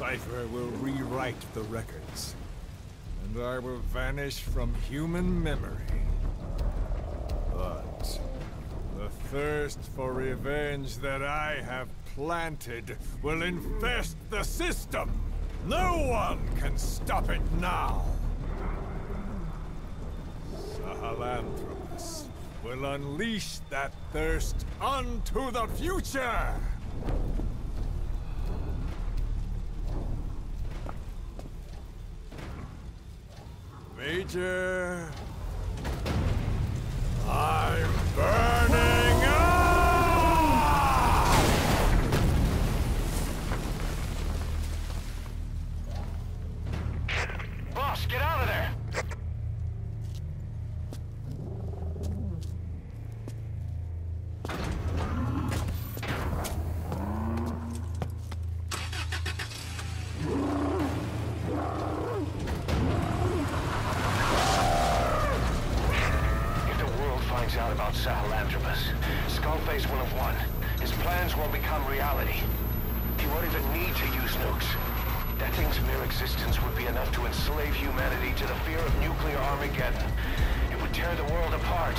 Cipher will rewrite the records, and I will vanish from human memory. But the thirst for revenge that I have planted will infest the system. No one can stop it now. Sahelanthropus will unleash that thirst onto the future! Major... I'm burning up! Boss, get out of there! Out about Sahelanthropus. Skullface will have won. His plans will become reality. He won't even need to use nukes. That thing's mere existence would be enough to enslave humanity to the fear of nuclear Armageddon. It would tear the world apart.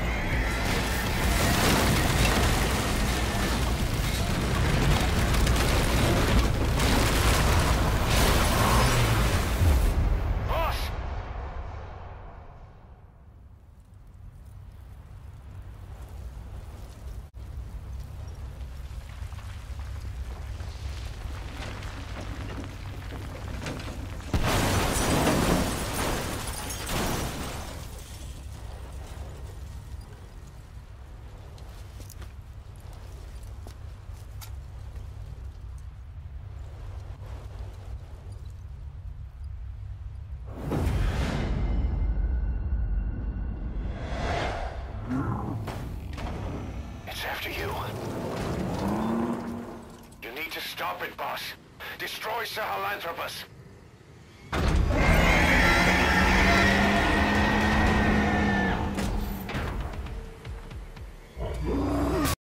After you. You need to stop it, boss. Destroy Sahelanthropus.